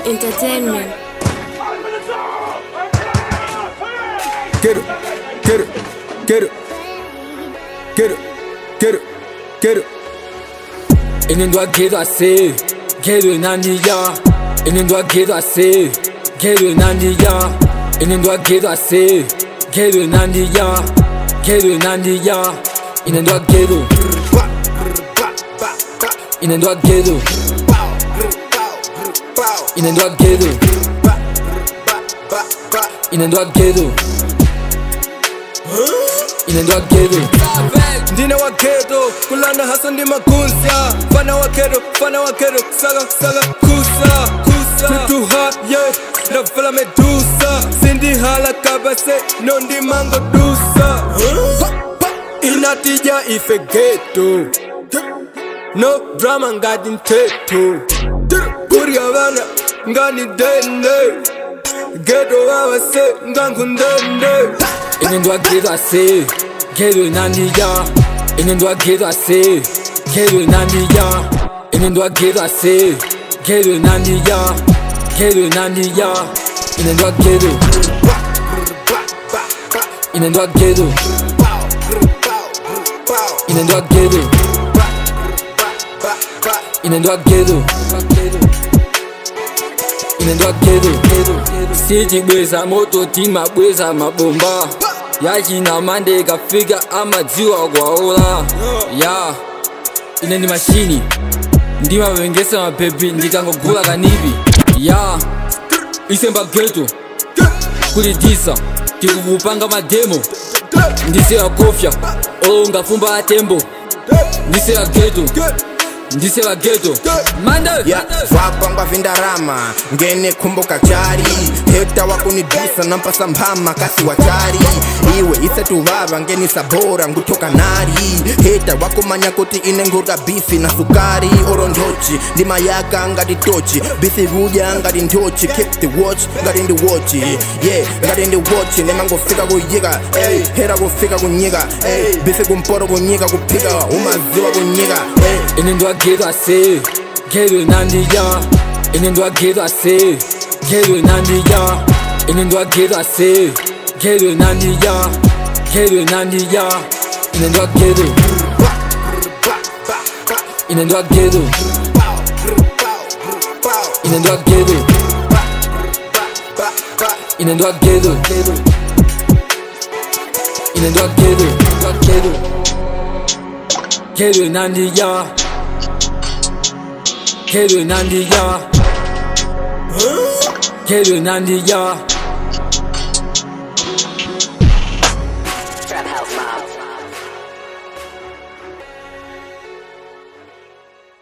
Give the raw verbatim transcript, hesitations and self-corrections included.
Entertainment. Get it, get it, get it, get it, get it, get it. Inendo get I say, get it nandi ya. Inendo get I say, get it nandi ya. Inendo get I say, get it nandi ya. Get it nandi ya. Inendo get it. Inendo get it. Inendo get it. Inendo get it. Inendo get it. Ndine wa ghetto, kulanda hasa ndi makunza. Fana wa ghetto, fana wa ghetto, saga saga kusa kusa. Free too hot, yeah, na fala medusa. Sindi hala kabase, no ndi mango dusa. Inatija ife ghetto, no drama ngadi nteto. Kuri abana ngani dende, ghetto wawase ngangundende. Inendo get I say, get it nandi ya. Inendo get I say, get it nandi ya. Inendo get I say, get it nandi ya. Get it nandi ya. Inendo get it. Inendo get it. Inendo get it. Inendo get it. Inendo get it. Siji bweza moto tima bweza mabomba. Yaji na mande kafika ama ziwa kwa ola. Ya ine ni mashini ndima wengesa mapepi ndikangogula kanibi. Ya isemba ghetto kuli disa tikukupanga mademo. Ndise ya kofya olo ngafumba atembo. Ndise ya ghetto ndise ya ghetto mande ya wapangwa vindarama ngene kumboka chari heta wakunidisa nampasa mpama kasi wachari iwe isetu vava ngeni sabora ngutoka nari heta wakumanya kuti ine ngurga bifi na sukari oro ndochi ndima yaka ngati tochi bifi vuja ngati ndochi keep the watch ngati ndi watch yeah ngati ndi watch nema ngofika kuyika hey hera kufika kunyika hey bifi kumporo kunyika kupika umaziwa kunyika hey Inendo get I say, get it nandi ya. Inendo get I say, get it nandi ya. Inendo get I say, get it nandi ya. Get it nandi ya. Inendo get it. Inendo get it. Inendo get it. Inendo get it. Inendo get it. Get it. Get it nandi ya. Get it nandi ya. Get it nandi ya.